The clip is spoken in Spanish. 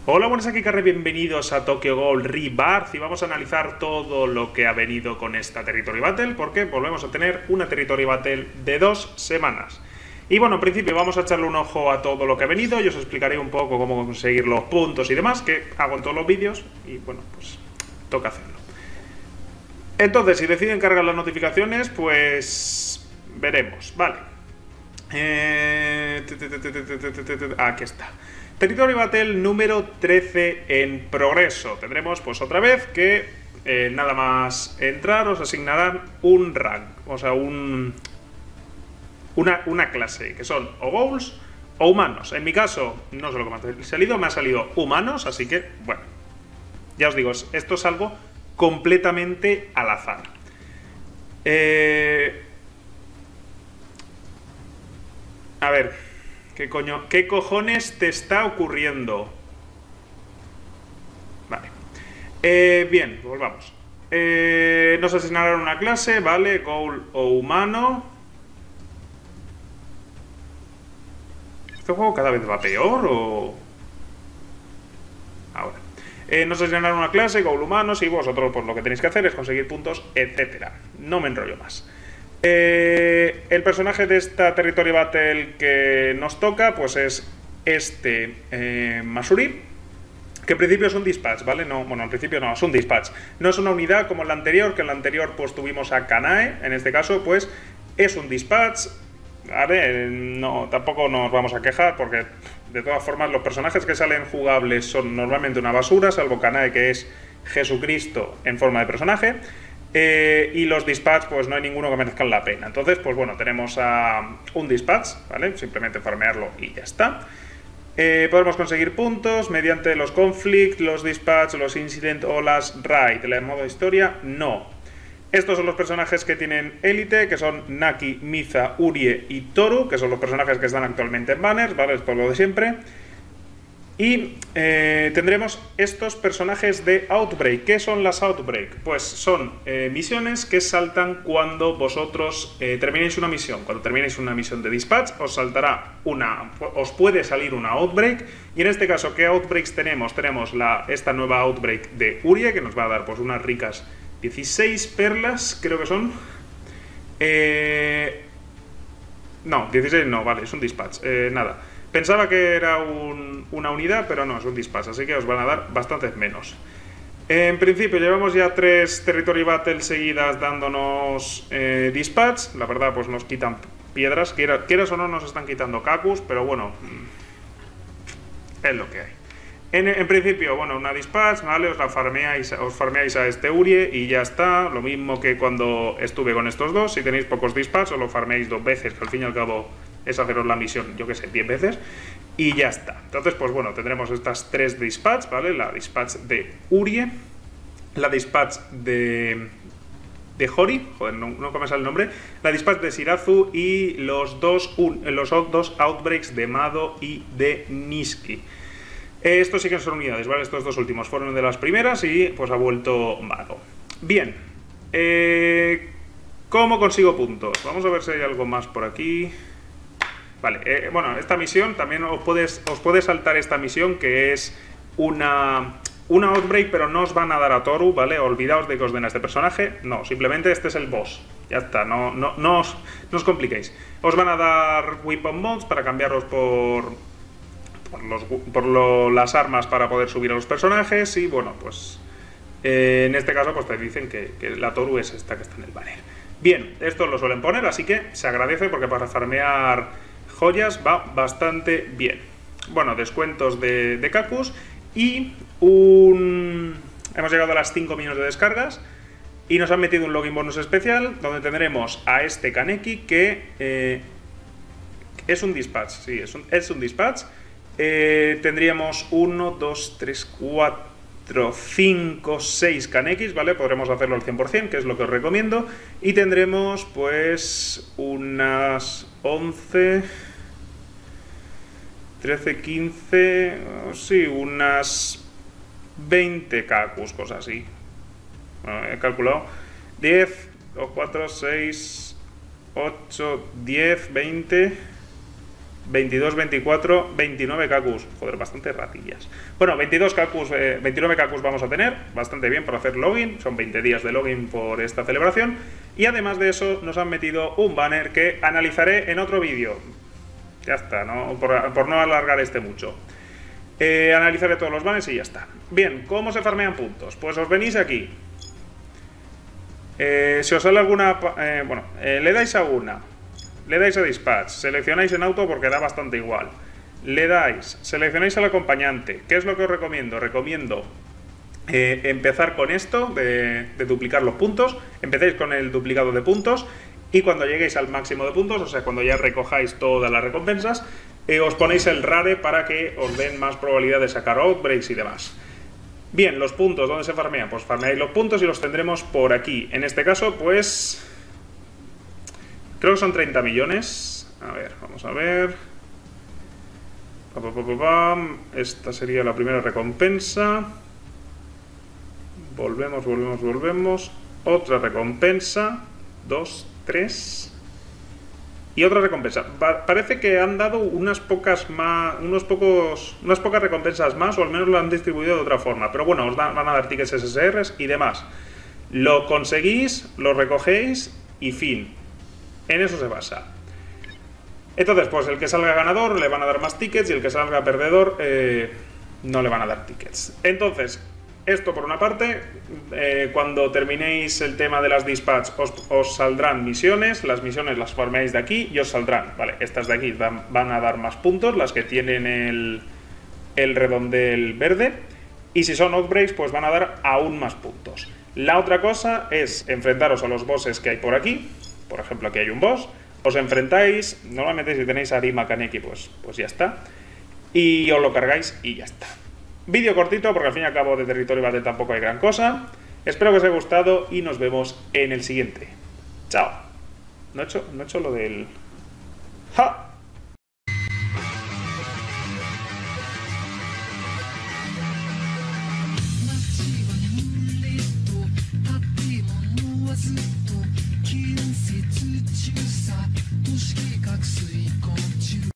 Hola, buenas, aquí Carre, bienvenidos a Tokyo Ghoul Rebirth y vamos a analizar todo lo que ha venido con esta Territory Battle porque volvemos a tener una Territory Battle de 2 semanas. Y bueno, en principio vamos a echarle un ojo a todo lo que ha venido y os explicaré un poco cómo conseguir los puntos y demás, que hago en todos los vídeos y bueno, pues toca hacerlo. Entonces, si deciden cargar las notificaciones, pues veremos, vale. Aquí está. Territory Battle número 13 en progreso. Tendremos pues otra vez que nada más entrar os asignarán un rank, o sea, una clase, que son o ghouls o humanos. En mi caso, no sé lo que me ha salido humanos, así que, bueno, ya os digo, esto es algo completamente al azar. A ver, ¿qué coño? ¿Qué cojones te está ocurriendo? Vale. Bien, volvamos. Nos asignaron una clase, ¿vale? Ghoul o humano. ¿Este juego cada vez va peor o...? Ahora. Nos asignaron una clase, Ghoul humanos, y vosotros pues lo que tenéis que hacer es conseguir puntos, etcétera. No me enrollo más. El personaje de esta Territory Battle que nos toca pues es este Masuri, que en principio es un dispatch, ¿vale? No, bueno, en principio no, es un dispatch. No es una unidad como la anterior, que en la anterior pues tuvimos a Kanae. En este caso pues es un dispatch, ¿vale? No, tampoco nos vamos a quejar porque de todas formas los personajes que salen jugables son normalmente una basura, salvo Kanae, que es Jesucristo en forma de personaje. Y los dispatch pues no hay ninguno que merezcan la pena. Entonces pues bueno, tenemos a un dispatch, ¿vale? Simplemente farmearlo y ya está. Podemos conseguir puntos mediante los conflict, los dispatch, los incident o las raid. ¿El modo historia? No. Estos son los personajes que tienen élite, que son Naki, Miza, Urie y Toru, que son los personajes que están actualmente en banners, ¿vale? Es por lo de siempre. Y tendremos estos personajes de Outbreak. ¿Qué son las Outbreak? Pues son misiones que saltan cuando vosotros terminéis una misión. Cuando terminéis una misión de dispatch, os puede salir una Outbreak. Y en este caso, ¿qué Outbreaks tenemos? Tenemos esta nueva Outbreak de Urie, que nos va a dar pues unas ricas 16 perlas, creo que son. No, 16 no, vale, es un dispatch. Nada. Pensaba que era una unidad, pero no, es un dispatch, así que os van a dar bastantes menos. En principio llevamos ya 3 Territory Battles seguidas dándonos dispatch. La verdad, pues nos quitan piedras, quieras o no nos están quitando cacus, pero bueno, es lo que hay. En principio, bueno, una dispatch, ¿vale? Os farmeáis a este Urie y ya está. Lo mismo que cuando estuve con estos dos. Si tenéis pocos dispatch, os lo farmeáis 2 veces, que al fin y al cabo es haceros la misión, yo que sé, 10 veces. Y ya está. Entonces, pues bueno, tendremos estas 3 dispatch, ¿vale? La dispatch de Urie, la dispatch de Hori, joder, no me sale el nombre, la dispatch de Shirazu y los dos outbreaks de Mado y de Niski. Estos sí que son unidades, ¿vale? Estos dos últimos fueron de las primeras y pues ha vuelto Mado. Bien. ¿Cómo consigo puntos? Vamos a ver si hay algo más por aquí. Vale, bueno, esta misión también os puede saltar esta misión, que es una Outbreak, pero no os van a dar a Toru, ¿vale? Olvidaos de que os den a este personaje. No, simplemente este es el boss. Ya está, no os compliquéis. Os van a dar Weapon Mods para cambiarlos por las armas para poder subir a los personajes. Y bueno, pues en este caso pues te dicen que la Toru es esta que está en el banner. Bien, esto lo suelen poner, así que se agradece porque para farmear joyas va bastante bien. Bueno, descuentos de cacus y hemos llegado a las 5 millones de descargas y nos han metido un login bonus especial donde tendremos a este Kaneki que es un dispatch. Sí, es un dispatch. Tendríamos 1, 2, 3, 4, 5, 6 Kanekis, ¿vale? Podremos hacerlo al 100%, que es lo que os recomiendo. Y tendremos pues unas 11, 13, 15, sí, unas 20 kakus, cosas así. Bueno, he calculado 10, 4, 6, 8, 10, 20... 22, 24, 29 cacus. Joder, bastante ratillas. Bueno, 22 cacus, 29 cacus vamos a tener. Bastante bien para hacer login. Son 20 días de login por esta celebración. Y además de eso, nos han metido un banner que analizaré en otro vídeo. Ya está, ¿no? Por no alargar este mucho. Analizaré todos los banners y ya está. Bien, ¿cómo se farmean puntos? Pues os venís aquí. Si os sale alguna... le dais a una. Le dais a Dispatch, seleccionáis en auto porque da bastante igual. Le dais, seleccionáis al acompañante. ¿Qué es lo que os recomiendo? Recomiendo empezar con esto de duplicar los puntos. Empecéis con el duplicado de puntos y cuando lleguéis al máximo de puntos, o sea, cuando ya recojáis todas las recompensas, os ponéis el rare para que os den más probabilidad de sacar outbreaks y demás. Bien, los puntos, ¿dónde se farmean? Pues farmeáis los puntos y los tendremos por aquí. En este caso, pues... creo que son 30 millones. A ver, vamos a ver. Esta sería la primera recompensa. Volvemos. Otra recompensa. 2, 3. Y otra recompensa. Parece que han dado unas pocas recompensas más, o al menos lo han distribuido de otra forma. Pero bueno, van a dar tickets SSRs y demás. Lo conseguís, lo recogéis y fin. En eso se basa. Entonces, pues el que salga ganador le van a dar más tickets y el que salga perdedor no le van a dar tickets. Entonces, esto por una parte, cuando terminéis el tema de las dispatch os saldrán misiones, las misiones las farmeáis de aquí y os saldrán, vale, estas de aquí van a dar más puntos, las que tienen el redondel verde, y si son outbreaks pues van a dar aún más puntos. La otra cosa es enfrentaros a los bosses que hay por aquí. Por ejemplo, aquí hay un boss, os enfrentáis, normalmente si tenéis a Arima Kaneki, pues ya está, y os lo cargáis y ya está. Vídeo cortito, porque al fin y al cabo de Territory Battle tampoco hay gran cosa. Espero que os haya gustado y nos vemos en el siguiente. Chao. No he hecho lo del... ¡Ja!